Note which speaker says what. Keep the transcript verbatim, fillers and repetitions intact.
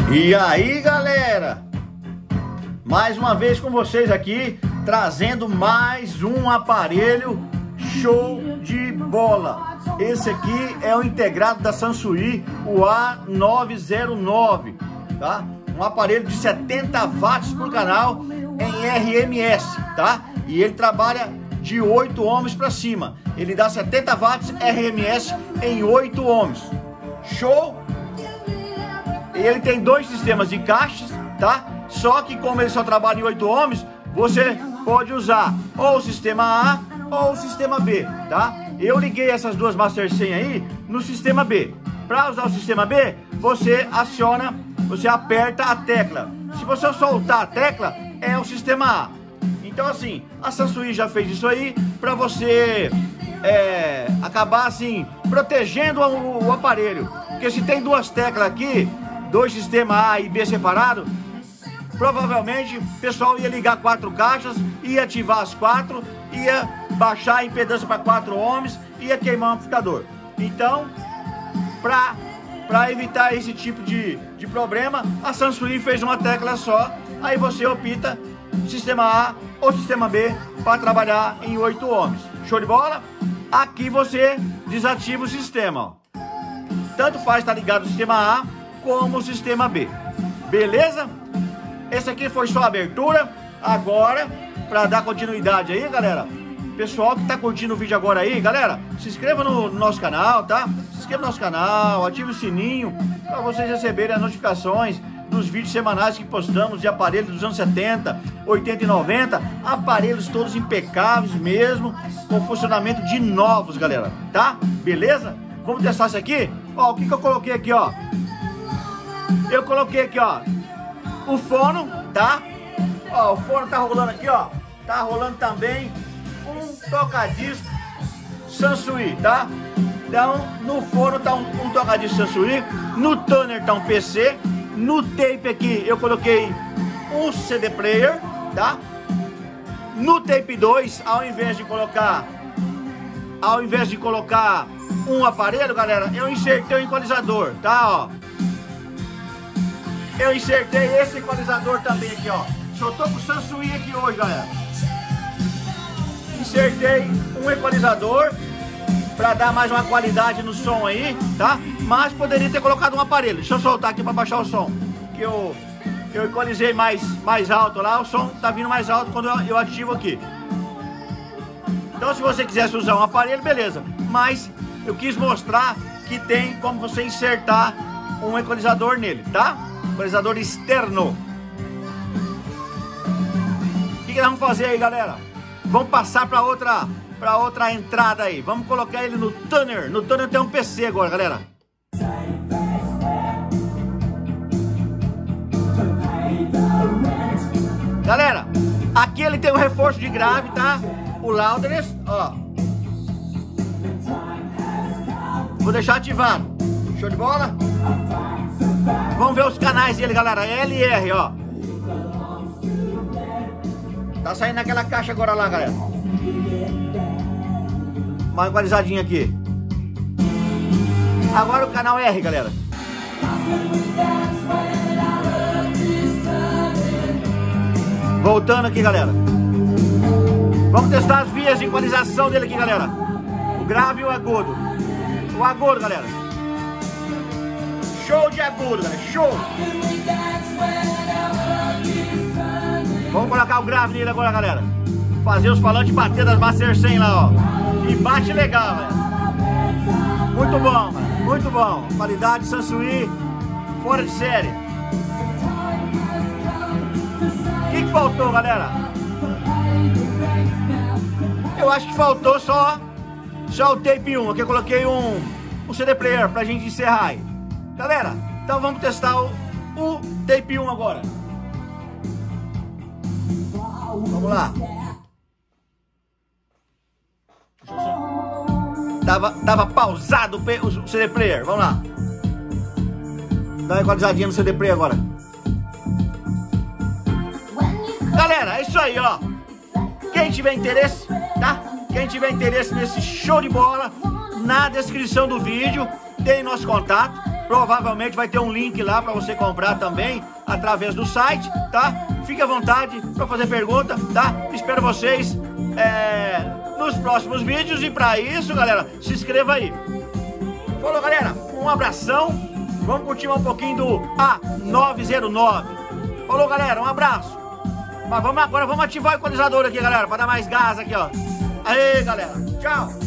Speaker 1: E aí, galera, mais uma vez com vocês aqui, trazendo mais um aparelho show de bola. Esse aqui é o integrado da Sansui, o A nove zero nove, tá? Um aparelho de setenta watts por canal em R M S, tá? E ele trabalha de oito ohms para cima. Ele dá setenta watts R M S em oito ohms. Show! Ele tem dois sistemas de caixas, tá? Só que como ele só trabalha em oito ohms, você pode usar ou o sistema A ou o sistema B, tá? Eu liguei essas duas Master cem aí no sistema B. Para usar o sistema B, você aciona, você aperta a tecla. Se você soltar a tecla, é o sistema A. Então assim, a Sansui já fez isso aí para você é, acabar assim, protegendo o, o aparelho. Porque se tem duas teclas aqui, dois sistemas A e B separados, provavelmente o pessoal ia ligar quatro caixas, ia ativar as quatro, ia baixar a impedância para quatro ohms, ia queimar o amplificador. Então, para para evitar esse tipo de, de problema, a Sansui fez uma tecla só, aí você opta sistema A ou sistema B para trabalhar em oito ohms. Show de bola? Aqui você desativa o sistema, ó. Tanto faz estar ligado o sistema A como o sistema B. Beleza? Esse aqui foi só a abertura. Agora, para dar continuidade aí, galera, pessoal que tá curtindo o vídeo agora aí, galera, se inscreva no, no nosso canal, tá? Se inscreva no nosso canal, ative o sininho para vocês receberem as notificações dos vídeos semanais que postamos de aparelhos dos anos setenta, oitenta e noventa, aparelhos todos impecáveis mesmo, com funcionamento de novos, galera, tá? Beleza? Vamos testar isso aqui? Ó, o que que eu coloquei aqui, ó? Eu coloquei aqui, ó, o fono, tá? Ó, o fono tá rolando aqui, ó. Tá rolando também um toca-disco Sansui, tá? Então, no fono tá um, um toca-disco Sansui, no tuner tá um P C, no tape aqui eu coloquei um C D player, tá? No tape dois, ao invés de colocar, ao invés de colocar um aparelho, galera, eu insertei o equalizador, tá? Ó, eu insertei esse equalizador também aqui, ó. Só tô com o Sansui aqui hoje, galera. Insertei um equalizador para dar mais uma qualidade no som aí, tá? Mas poderia ter colocado um aparelho. Deixa eu soltar aqui para baixar o som. Que eu, eu equalizei mais, mais alto lá, o som tá vindo mais alto quando eu, eu ativo aqui. Então se você quisesse usar um aparelho, beleza. Mas eu quis mostrar que tem como você insertar um equalizador nele, tá? Equalizador externo. O que, que nós vamos fazer aí, galera? Vamos passar para outra, para outra entrada aí. Vamos colocar ele no tuner. No tuner tem um P C agora, galera. Galera, aqui ele tem um reforço de grave, tá? O loudness, ó. Vou deixar ativado. Show de bola? Vamos ver os canais dele, galera. L e R, ó. Tá saindo naquela caixa agora lá, galera. Uma equalizadinha aqui. Agora o canal R, galera. Voltando aqui, galera. Vamos testar as vias de equalização dele aqui, galera. O grave e o agudo. O agudo, galera. Show de agudo, galera. Show. Vamos colocar o grave nele agora, galera. Fazer os falantes bater das Master cem lá, ó. E bate legal, galera. Muito bom, galera. Muito bom. Qualidade Sansui fora de série. O que que faltou, galera? Eu acho que faltou só Só o tape um. Aqui eu coloquei um, um C D player pra gente encerrar aí. Galera, então vamos testar o, o tape um agora. Vamos lá. Tava, tava pausado o C D player. Vamos lá. Dá uma equalizadinha no C D player agora. Galera, é isso aí, ó. Quem tiver interesse, tá? Quem tiver interesse nesse show de bola, na descrição do vídeo tem nosso contato, provavelmente vai ter um link lá para você comprar também através do site, tá? Fique à vontade para fazer pergunta, tá? Espero vocês é, nos próximos vídeos e para isso, galera, se inscreva aí. Falou, galera, um abração. Vamos continuar um pouquinho do A nove zero nove. Falou, galera, um abraço. Mas vamos agora, vamos ativar o equalizador aqui, galera, para dar mais gás aqui, ó. Aê, galera, tchau.